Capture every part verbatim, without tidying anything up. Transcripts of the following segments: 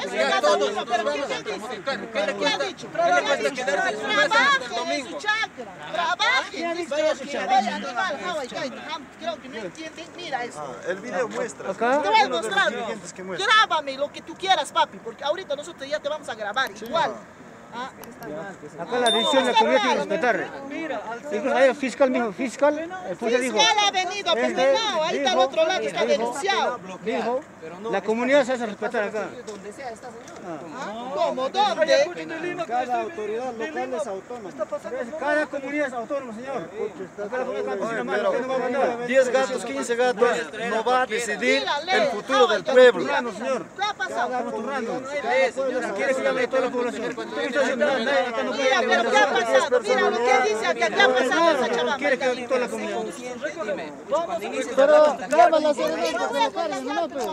Ya todos los pero ¿qué ha dicho? ¿Qué ha dicho? Trabaje en su chakra, trabaje. Oye, animal, Hawái, creo que no entienden, mira eso. El video muestra. Te voy a mostrar. Grábame lo que tú quieras, papi, porque ahorita nosotros ya te vamos a grabar igual. Ah, acá la decisión de la comunidad tiene que respetar. Incluso hay el fiscal mismo, fiscal, el fiscal dijo. Fiscal ha venido, pero no, ahí está al otro lado, está denunciado. Dijo, la comunidad se hace respetar acá. ¿Cómo? ¿Dónde? Cada autoridad local es autónoma. Cada comunidad es autónoma, señor. Acá la comunidad campesina más, usted no va a mandar. diez gatos, quince gatos, no va a decidir el futuro del pueblo. Señor. ¿Qué ha pasado? Quiere que llame a toda la población. Mira, pero ¿qué ha pasado? Mira lo que dice acá, ¿qué ha pasado esa chavala? Quiere que toda la comunidad. Pero llama la serenidad de la calle, no, pero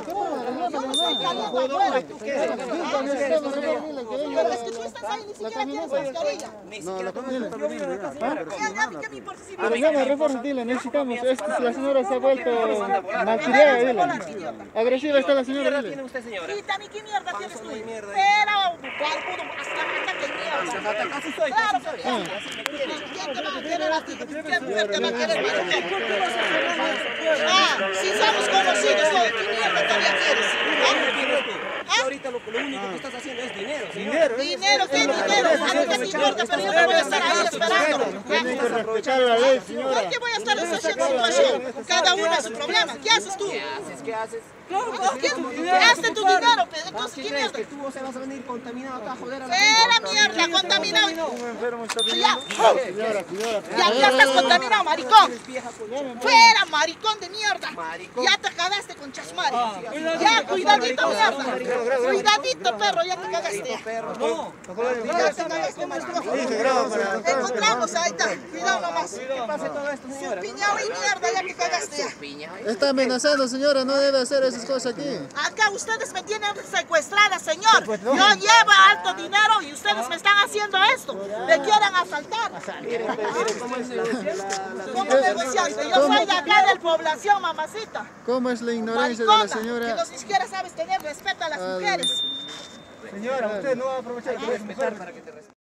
Pero es que tú estás ahí, ni siquiera tienes mascarilla. no, la comunidad está bien. ¿Qué me importa si Pero llama, refuerzo, dile, necesitamos, es que la señora se ha vuelto malcriada, dile. Agresiva está la señora, dile. Sí, también, ¿qué mierda tienes tú? Pero, ¿cuál pudo? Hasta jata que mierda. Así soy. Claro, ¿quién te va a querer a ti? ¿Qué mujer te va a querer, maricón? Ah, si somos conocidos, ¿qué mierda todavía quieres? Ahorita lo, lo único que estás haciendo es dinero, señor. Dinero, Dinero, ¿qué dinero? A mí qué me importa, pero yo no voy a estar ahí esperando. Tienen que respetar la ley, señora. ¿Por qué voy a estar deshaciendo situación? Cada uno es su problema. ¿Qué haces tú? ¿Qué haces? ¿Qué haces? ¿Qué haces tu dinero? Entonces, ¿qué mierda? Que tú o sea, vas a venir contaminado acá a joder a la Era mierda, contaminado. Un enfermo está Ya, Señora, señora. ya, ya estás contaminado, maricón. Fuera, maricón de mierda. Ya te cagaste con chasmari. Ya, cuidadito, mierda. Cuidadito, perro, ya te cagaste. No. Ya te cagaste, maricón. Encontramos, ahí está. Cuidado nomás. ¿Qué pasa todo esto, señora? Piñao y mierda, ya te cagaste ya. Está amenazando, señora, no debe hacer esas cosas aquí. Acá ustedes me tienen secuestrada, señor. Yo llevo alto dinero y ustedes me están haciendo esto. Me quieren asaltar. ¿Cómo negociaste? Yo soy de acá de la población, mamacita. ¿Cómo es la ignorancia de la Maricona, que señora? no siquiera sabes tener respeto a las mujeres. Señora, usted no va a aprovechar que es mujer.